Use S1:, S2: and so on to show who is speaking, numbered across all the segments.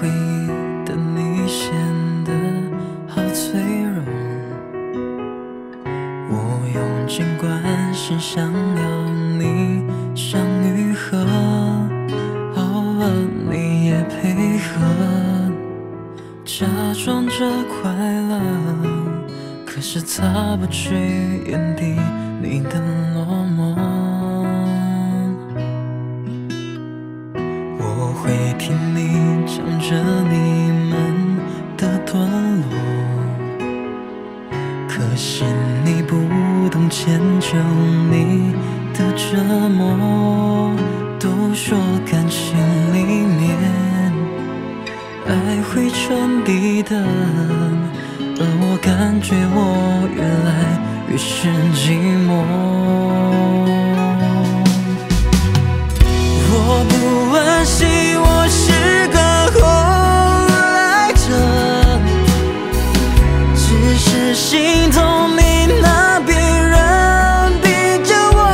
S1: 回忆的你显得好脆弱，我用尽关心想要你像愈合，偶尔你也配合，假装着快乐，可是擦不去眼底你的落寞。我会听你讲着你们的段落，可惜你不懂迁就你的折磨。都说感情里面爱会传递的，而我感觉我越来越是寂寞。我不惋惜，我是个后来者，只是心痛你拿别人比着我。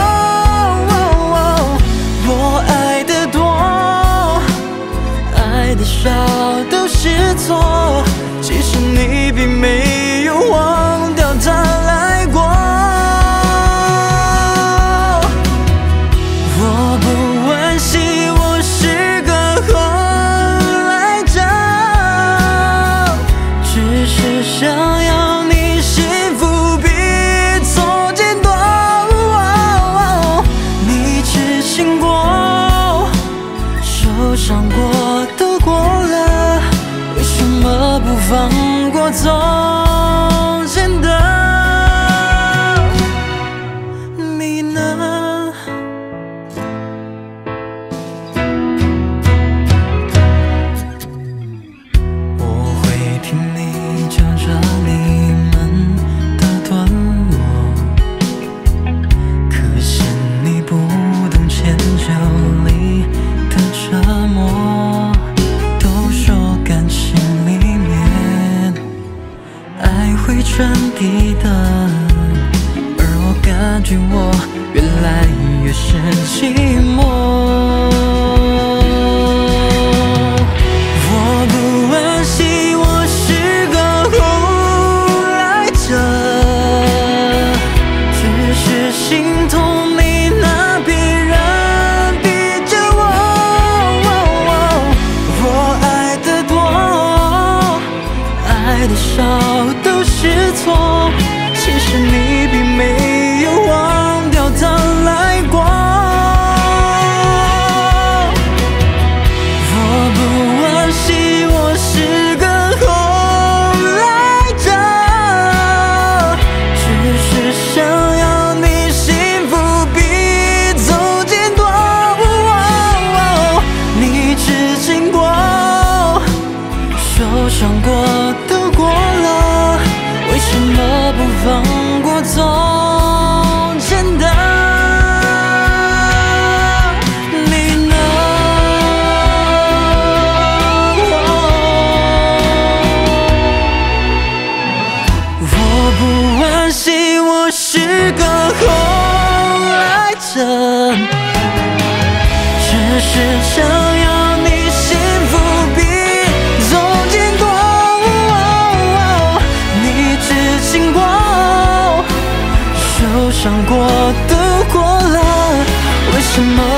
S1: 我爱的多，爱的少都是错，其实你并没有忘掉他来过。我不惋惜，我是个后来者，只是想要你幸福比从前多。你痴心过，受伤过，都过了，为什么不放过从前的你呢？我会听你讲着你们的段落，可惜你不懂迁就你的折磨。都说感情里面爱会传递的，而我感觉我越来越是寂寞。我不惋惜，我是个后来者，只是心痛你拿别人比着我。我爱的多，爱的少都是错，其实你并没有忘掉他来过。我不惋惜，我是个后来者，只是想要你幸福比从前多。你痴情过，受伤过，都过了，为什么不放过从前的你呢？我不惋惜，我是个后来者，只是想要你幸福比从前多。你痴情过，受伤过，都过了，为什么